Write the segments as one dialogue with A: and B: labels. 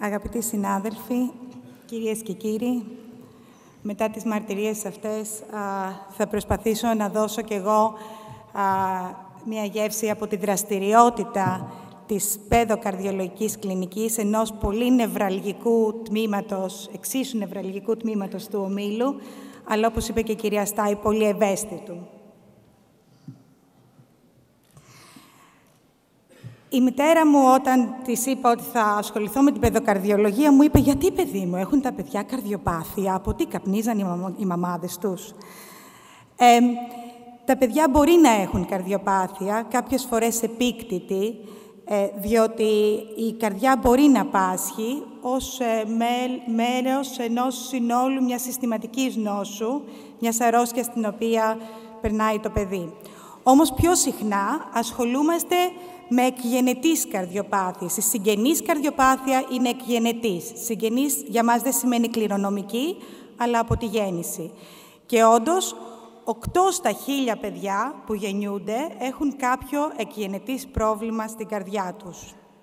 A: Αγαπητοί συνάδελφοι, κυρίες και κύριοι, μετά τις μαρτυρίες αυτές θα προσπαθήσω να δώσω κι εγώ μια γεύση από τη δραστηριότητα της παιδοκαρδιολογικής κλινικής, ενός πολύ νευραλγικού τμήματος, εξίσου νευραλγικού τμήματος του ομίλου, αλλά όπως είπε και η κυρία Στάι, πολύ ευαίσθητου. Η μητέρα μου, όταν της είπα ότι θα ασχοληθώ με την παιδοκαρδιολογία, μου είπε «Γιατί, παιδί μου, έχουν τα παιδιά καρδιοπάθεια, από τι καπνίζαν οι μαμάδες τους?» Τα παιδιά μπορεί να έχουν καρδιοπάθεια, κάποιες φορές επίκτητη, διότι η καρδιά μπορεί να πάσχει ως μέρος ενός συνόλου μιας συστηματικής νόσου, μιας αρρώστιας στην οποία περνάει το παιδί. Όμως πιο συχνά ασχολούμαστε με εκγενετής καρδιοπάθειες. Η συγγενής καρδιοπάθεια είναι εκγενετής. Συγγενής για μας δεν σημαίνει κληρονομική, αλλά από τη γέννηση. Και όντως, 8 στα 1000 παιδιά που γεννιούνται έχουν κάποιο εκγενετής πρόβλημα στην καρδιά τους.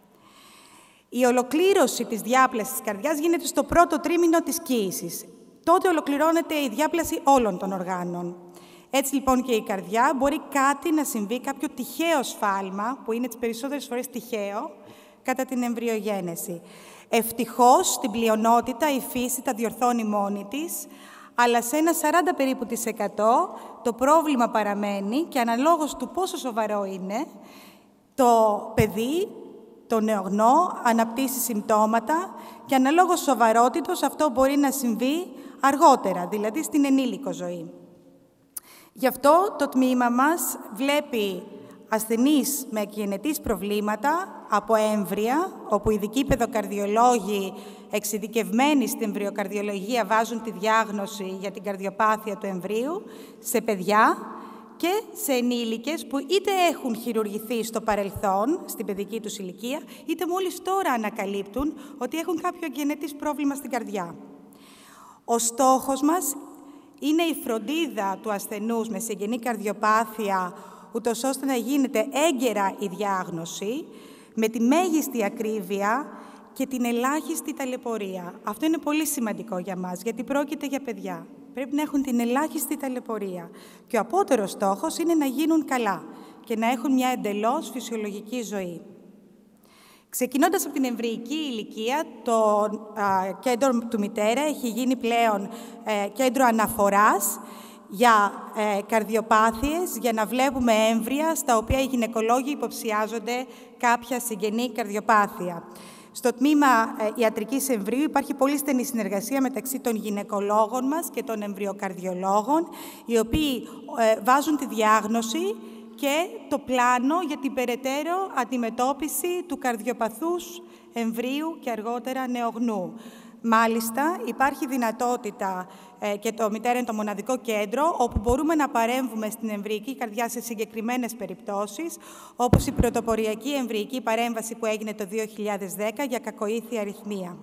A: Η ολοκλήρωση της διάπλασης της καρδιάς γίνεται στο πρώτο τρίμηνο της κύησης. Τότε ολοκληρώνεται η διάπλαση όλων των οργάνων. Έτσι λοιπόν και η καρδιά μπορεί κάτι να συμβεί, κάποιο τυχαίο σφάλμα, που είναι τις περισσότερες φορές τυχαίο, κατά την εμβριογένεση. Ευτυχώς, στην πλειονότητα η φύση τα διορθώνει μόνη της, αλλά σε ένα 40 περίπου % το πρόβλημα παραμένει και αναλόγως του πόσο σοβαρό είναι, το παιδί, το νεογνώ, αναπτύσσει συμπτώματα και αναλόγως σοβαρότητος αυτό μπορεί να συμβεί αργότερα, δηλαδή στην ενήλικο ζωή. Γι' αυτό το τμήμα μας βλέπει ασθενείς με εκγενετής προβλήματα από έμβρια, όπου ειδικοί παιδοκαρδιολόγοι εξειδικευμένοι στην εμβριοκαρδιολογία βάζουν τη διάγνωση για την καρδιοπάθεια του εμβρίου σε παιδιά και σε ενήλικες που είτε έχουν χειρουργηθεί στο παρελθόν, στην παιδική τους ηλικία, είτε μόλις τώρα ανακαλύπτουν ότι έχουν κάποιο εκγενετής πρόβλημα στην καρδιά. Ο στόχος μας είναι η φροντίδα του ασθενούς με συγγενή καρδιοπάθεια, ούτως ώστε να γίνεται έγκαιρα η διάγνωση, με τη μέγιστη ακρίβεια και την ελάχιστη ταλαιπωρία. Αυτό είναι πολύ σημαντικό για μας, γιατί πρόκειται για παιδιά. Πρέπει να έχουν την ελάχιστη ταλαιπωρία. Και ο απότερος στόχος είναι να γίνουν καλά και να έχουν μια εντελώς φυσιολογική ζωή. Ξεκινώντας από την εμβρυϊκή ηλικία, το κέντρο του μητέρα έχει γίνει πλέον κέντρο αναφοράς για καρδιοπάθειες, για να βλέπουμε έμβρια στα οποία οι γυναικολόγοι υποψιάζονται κάποια συγγενή καρδιοπάθεια. Στο τμήμα ιατρικής εμβρίου υπάρχει πολύ στενή συνεργασία μεταξύ των γυναικολόγων μας και των εμβριοκαρδιολόγων, οι οποίοι βάζουν τη διάγνωση και το πλάνο για την περαιτέρω αντιμετώπιση του καρδιοπαθούς εμβρίου και αργότερα νεογνού. Μάλιστα, υπάρχει δυνατότητα, και το μητέρα είναι το μοναδικό κέντρο, όπου μπορούμε να παρέμβουμε στην εμβρυϊκή καρδιά σε συγκεκριμένες περιπτώσεις, όπως η πρωτοποριακή εμβρυϊκή παρέμβαση που έγινε το 2010 για κακοήθεια αριθμία.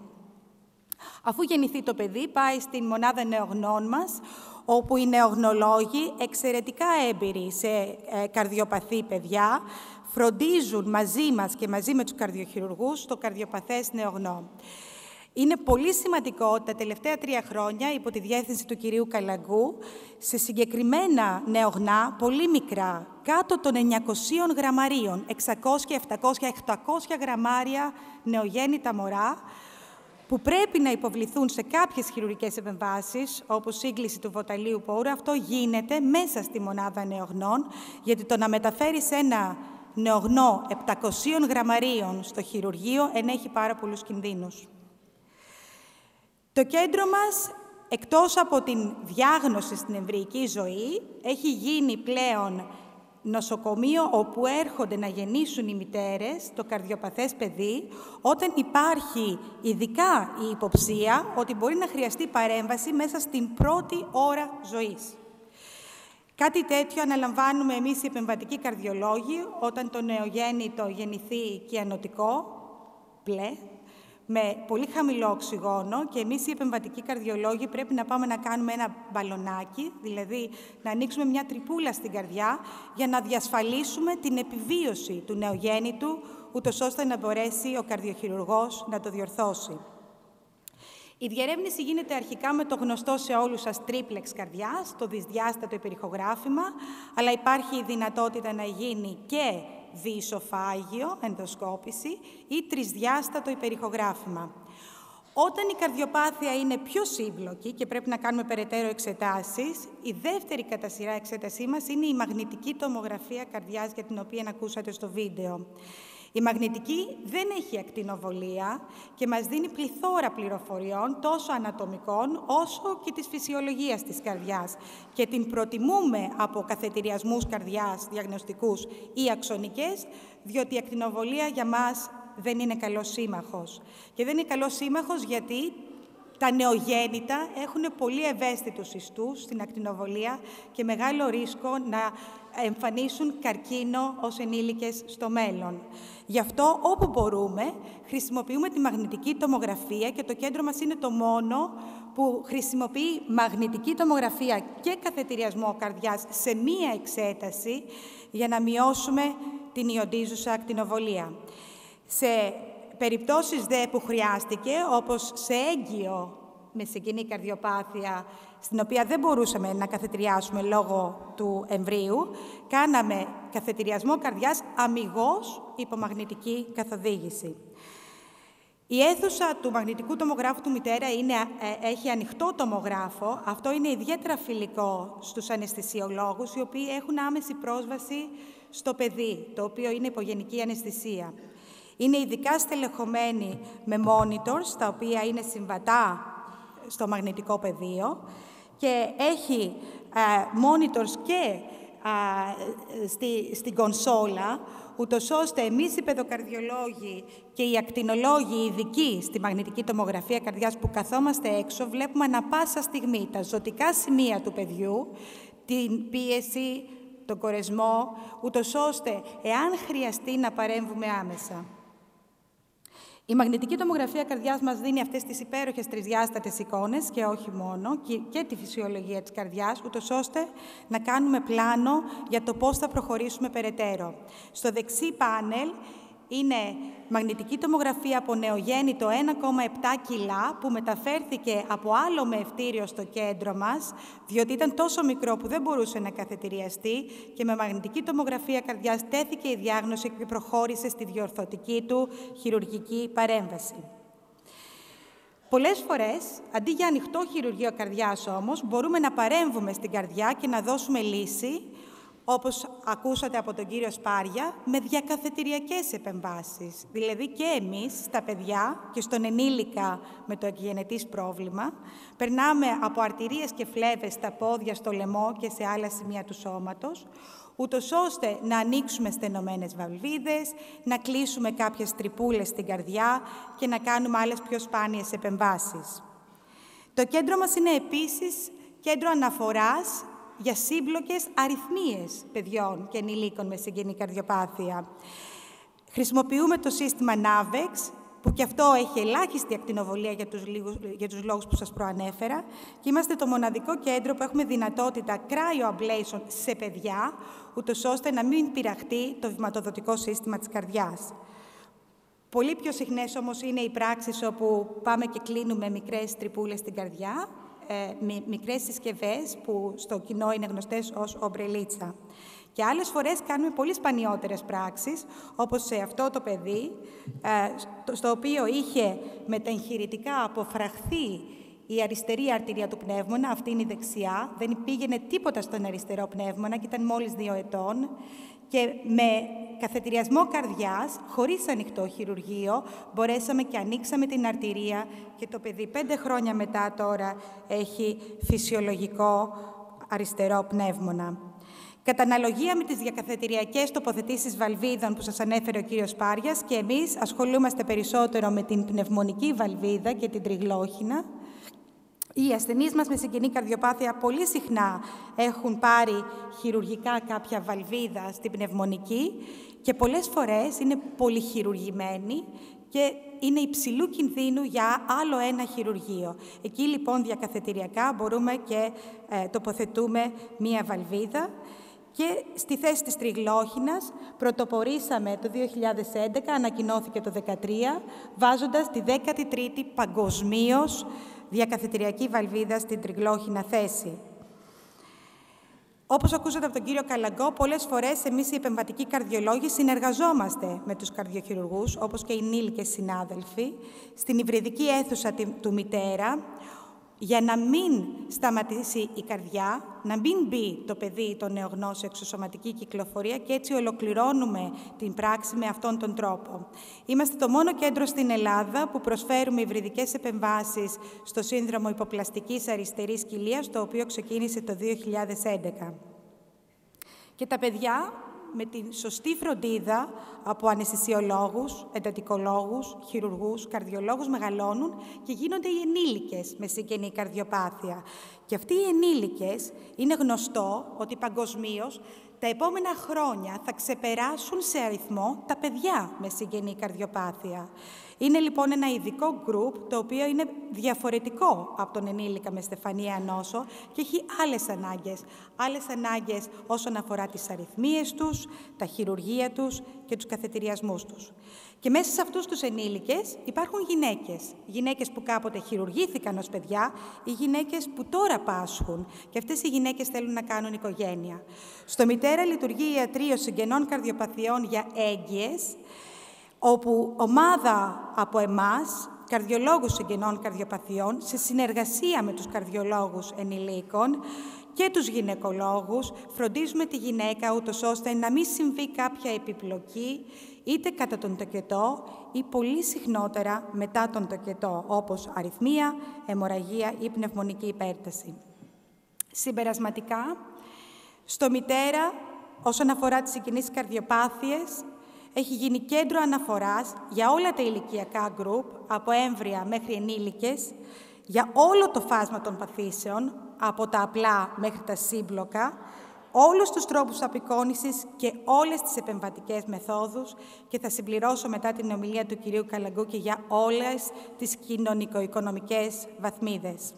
A: Αφού γεννηθεί το παιδί, πάει στην μονάδα νεογνών μας, όπου οι νεογνολόγοι, εξαιρετικά έμπειροι σε καρδιοπαθή παιδιά, φροντίζουν μαζί μας και μαζί με τους καρδιοχειρουργούς το καρδιοπαθές νεογνώ. Είναι πολύ σημαντικό τα τελευταία 3 χρόνια, υπό τη διεύθυνση του κυρίου Καλαγκού, σε συγκεκριμένα νεογνά, πολύ μικρά, κάτω των 900 γραμμαρίων, 600, 700, 800 γραμμάρια νεογέννητα μωρά, που πρέπει να υποβληθούν σε κάποιες χειρουργικές επεμβάσεις, όπως σύγκληση του βοταλίου πόρου, αυτό γίνεται μέσα στη μονάδα νεογνών, γιατί το να μεταφέρεις ένα νεογνώ 700 γραμμαρίων στο χειρουργείο ενέχει πάρα πολλούς κινδύνους. Το κέντρο μας, εκτός από την διάγνωση στην εμβρυϊκή ζωή, έχει γίνει πλέον νοσοκομείο όπου έρχονται να γεννήσουν οι μητέρες, το καρδιοπαθές παιδί, όταν υπάρχει ειδικά η υποψία ότι μπορεί να χρειαστεί παρέμβαση μέσα στην πρώτη ώρα ζωής. Κάτι τέτοιο αναλαμβάνουμε εμείς οι επεμβατικοί καρδιολόγοι όταν το νεογέννητο γεννηθεί κυανωτικό, πλέ, με πολύ χαμηλό οξυγόνο και εμείς οι επεμβατικοί καρδιολόγοι πρέπει να πάμε να κάνουμε ένα μπαλονάκι, δηλαδή να ανοίξουμε μια τρυπούλα στην καρδιά για να διασφαλίσουμε την επιβίωση του νεογέννητου, ούτως ώστε να μπορέσει ο καρδιοχειρουργός να το διορθώσει. Η διερεύνηση γίνεται αρχικά με το γνωστό σε όλους σας τρίπλεξ καρδιάς, το δυσδιάστατο υπερηχογράφημα, αλλά υπάρχει η δυνατότητα να γίνει και διεισοφάγιο, ενδοσκόπηση, ή τρισδιάστατο υπερηχογράφημα. Όταν η καρδιοπάθεια είναι πιο σύμπλοκη και πρέπει να κάνουμε περαιτέρω εξετάσεις, η δεύτερη κατά σειρά εξέτασή μας είναι η μαγνητική τομογραφία καρδιάς, για την οποία ακούσατε στο βίντεο. Η μαγνητική δεν έχει ακτινοβολία και μας δίνει πληθώρα πληροφοριών, τόσο ανατομικών όσο και της φυσιολογίας της καρδιάς, και την προτιμούμε από καθετηριασμούς καρδιάς διαγνωστικούς ή αξονικές, διότι η ακτινοβολία για μας δεν είναι καλός σύμμαχος. Και δεν είναι καλός σύμμαχος γιατί τα νεογέννητα έχουν πολύ ευαίσθητους ιστούς στην ακτινοβολία και μεγάλο ρίσκο να εμφανίσουν καρκίνο ως ενήλικες στο μέλλον. Γι' αυτό, όπου μπορούμε, χρησιμοποιούμε τη μαγνητική τομογραφία και το κέντρο μας είναι το μόνο που χρησιμοποιεί μαγνητική τομογραφία και καθετηριασμό καρδιάς σε μία εξέταση για να μειώσουμε την ιοντίζουσα ακτινοβολία. Σε περιπτώσεις δε που χρειάστηκε, όπως σε έγκυο με συγγενή καρδιοπάθεια, στην οποία δεν μπορούσαμε να καθετηριάσουμε λόγω του εμβρίου, κάναμε καθετηριασμό καρδιάς αμιγώς υπομαγνητική καθοδήγηση. Η αίθουσα του μαγνητικού τομογράφου του μητέρα έχει ανοιχτό τομογράφο. Αυτό είναι ιδιαίτερα φιλικό στους αναισθησιολόγους, οι οποίοι έχουν άμεση πρόσβαση στο παιδί, το οποίο είναι υπογενική αναισθησία. Είναι ειδικά στελεχωμένοι με monitors, τα οποία είναι συμβατά στο μαγνητικό πεδίο, και έχει monitors και στην κονσόλα, ούτως ώστε εμείς οι παιδοκαρδιολόγοι και οι ακτινολόγοι ειδικοί στη μαγνητική τομογραφία καρδιάς που καθόμαστε έξω, βλέπουμε ανα πάσα στιγμή τα ζωτικά σημεία του παιδιού, την πίεση, τον κορεσμό, ούτως ώστε, εάν χρειαστεί, να παρέμβουμε άμεσα. Η μαγνητική τομογραφία καρδιάς μας δίνει αυτές τις υπέροχες τρισδιάστατες εικόνες και όχι μόνο, και τη φυσιολογία της καρδιάς, ούτως ώστε να κάνουμε πλάνο για το πώς θα προχωρήσουμε περαιτέρω. Στο δεξί πάνελ είναι μαγνητική τομογραφία από νεογέννητο 1,7 κιλά που μεταφέρθηκε από άλλο μεευτήριο στο κέντρο μας, διότι ήταν τόσο μικρό που δεν μπορούσε να καθετηριαστεί, και με μαγνητική τομογραφία καρδιάς τέθηκε η διάγνωση και προχώρησε στη διορθωτική του χειρουργική παρέμβαση. Πολλές φορές, αντί για ανοιχτό χειρουργείο καρδιάς όμως, μπορούμε να παρέμβουμε στην καρδιά και να δώσουμε λύση, όπως ακούσατε από τον κύριο Σπάρια, με διακαθετηριακές επεμβάσεις. Δηλαδή και εμείς, στα παιδιά και στον ενήλικα με το εκγενετής πρόβλημα, περνάμε από αρτηρίες και φλέβες στα πόδια, στο λαιμό και σε άλλα σημεία του σώματος, ούτως ώστε να ανοίξουμε στενωμένες βαλβίδες, να κλείσουμε κάποιες τρυπούλες στην καρδιά και να κάνουμε άλλες πιο σπάνιες επεμβάσεις. Το κέντρο μας είναι επίσης κέντρο αναφοράς για σύμπλοκες αριθμίες παιδιών και ενηλίκων με συγγενή καρδιοπάθεια. Χρησιμοποιούμε το σύστημα NAVEX, που και αυτό έχει ελάχιστη ακτινοβολία για τους λόγους που σας προανέφερα, και είμαστε το μοναδικό κέντρο που έχουμε δυνατότητα cryoablation σε παιδιά, ούτως ώστε να μην πειραχτεί το βηματοδοτικό σύστημα της καρδιάς. Πολύ πιο συχνές όμως είναι οι πράξεις όπου πάμε και κλείνουμε μικρές τρυπούλες στην καρδιά, μικρές συσκευές που στο κοινό είναι γνωστές ως ομπρελίτσα. Και άλλες φορές κάνουμε πολύ σπανιότερες πράξεις, όπως σε αυτό το παιδί, στο οποίο είχε μεταγχειρητικά αποφραχθεί η αριστερή αρτηρία του πνεύμονα, αυτή είναι η δεξιά, δεν πήγαινε τίποτα στον αριστερό πνεύμονα και ήταν μόλις 2 ετών, και με καθετηριασμό καρδιάς, χωρίς ανοιχτό χειρουργείο, μπορέσαμε και ανοίξαμε την αρτηρία και το παιδί 5 χρόνια μετά τώρα έχει φυσιολογικό αριστερό πνεύμονα. Κατά αναλογία με τις διακαθετηριακές τοποθετήσεις βαλβίδων που σας ανέφερε ο κύριος Σπάριας, και εμείς ασχολούμαστε περισσότερο με την πνευμονική βαλβίδα και την τριγλόχυνα, Οι ασθενείς μας με συγγενή καρδιοπάθεια πολύ συχνά έχουν πάρει χειρουργικά κάποια βαλβίδα στην πνευμονική και πολλές φορές είναι πολυχειρουργημένοι και είναι υψηλού κινδύνου για άλλο ένα χειρουργείο. Εκεί λοιπόν διακαθετηριακά μπορούμε και τοποθετούμε μία βαλβίδα. Και στη θέση της τριγλόχινας πρωτοπορήσαμε το 2011, ανακοινώθηκε το 2013, βάζοντας τη 13η παγκοσμίως διακαθετηριακή βαλβίδα στην τριγλόχινα θέση. Όπως ακούσατε από τον κύριο Καλαγκό, πολλές φορές εμείς οι επεμβατικοί καρδιολόγοι συνεργαζόμαστε με τους καρδιοχειρουργούς, όπως και οι ενήλικες συνάδελφοι, στην υβριδική αίθουσα του μητέρα, για να μην σταματήσει η καρδιά, να μην μπει το παιδί, το νεογνώ, σε εξωσωματική κυκλοφορία και έτσι ολοκληρώνουμε την πράξη με αυτόν τον τρόπο. Είμαστε το μόνο κέντρο στην Ελλάδα που προσφέρουμε υβριδικές επεμβάσεις στο σύνδρομο υποπλαστικής αριστερής κοιλίας, το οποίο ξεκίνησε το 2011. Και τα παιδιά, με την σωστή φροντίδα από αναισθησιολόγους, εντατικολόγους, χειρουργούς, καρδιολόγους, μεγαλώνουν και γίνονται οι ενήλικες με συγγενή καρδιοπάθεια. Και αυτοί οι ενήλικες είναι γνωστό ότι παγκοσμίως τα επόμενα χρόνια θα ξεπεράσουν σε αριθμό τα παιδιά με συγγενή καρδιοπάθεια. Είναι λοιπόν ένα ειδικό γκρουπ, το οποίο είναι διαφορετικό από τον ενήλικα με στεφανία νόσο και έχει άλλες ανάγκες. Άλλες ανάγκες όσον αφορά τις αρρυθμίες τους, τα χειρουργεία τους και τους καθετηριασμούς τους. Και μέσα σε αυτούς τους ενήλικες υπάρχουν γυναίκες. Γυναίκες που κάποτε χειρουργήθηκαν ως παιδιά ή γυναίκες που τώρα πάσχουν. Και αυτές οι γυναίκες θέλουν να κάνουν οικογένεια. Στο Μητέρα λειτουργεί ιατρείο συγγενών καρδιοπαθειών για έγκυες, όπου ομάδα από εμάς, καρδιολόγους συγγενών καρδιοπαθειών, σε συνεργασία με τους καρδιολόγους ενηλίκων και τους γυναικολόγους, φροντίζουμε τη γυναίκα ούτως ώστε να μην συμβεί κάποια επιπλοκή, είτε κατά τον τοκετό ή πολύ συχνότερα μετά τον τοκετό, όπως αρρυθμία, αιμορραγία ή πνευμονική υπέρταση. Συμπερασματικά, στο Μητέρα, όσον αφορά τις συγγενείς καρδιοπάθειες, έχει γίνει κέντρο αναφοράς για όλα τα ηλικιακά γκρουπ, από έμβρια μέχρι ενήλικες, για όλο το φάσμα των παθήσεων, από τα απλά μέχρι τα σύμπλοκα, όλους τους τρόπους απεικόνησης και όλες τις επεμβατικές μεθόδους και θα συμπληρώσω μετά την ομιλία του κυρίου Καλαγκού και για όλες τις κοινωνικο-οικονομικές βαθμίδες.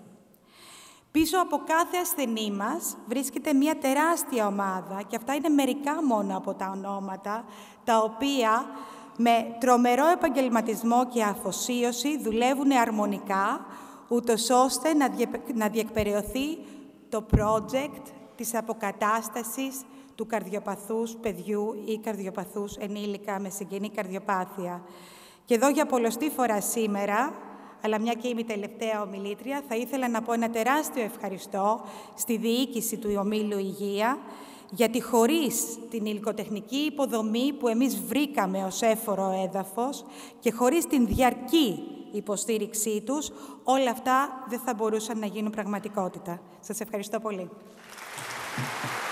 A: Πίσω από κάθε ασθενή μας βρίσκεται μια τεράστια ομάδα και αυτά είναι μερικά μόνο από τα ονόματα, τα οποία με τρομερό επαγγελματισμό και αφοσίωση δουλεύουν αρμονικά, ούτως ώστε να διεκπεραιωθεί το project της αποκατάστασης του καρδιοπαθούς παιδιού ή καρδιοπαθούς ενήλικα με συγγενή καρδιοπάθεια. Και εδώ για πολλοστή φορά σήμερα, αλλά μια και είμαι η τελευταία ομιλήτρια, θα ήθελα να πω ένα τεράστιο ευχαριστώ στη διοίκηση του Ομίλου Υγεία, γιατί χωρίς την υλικοτεχνική υποδομή που εμείς βρήκαμε ως έφορο έδαφος και χωρίς την διαρκή υποστήριξή τους, όλα αυτά δεν θα μπορούσαν να γίνουν πραγματικότητα. Σας ευχαριστώ πολύ.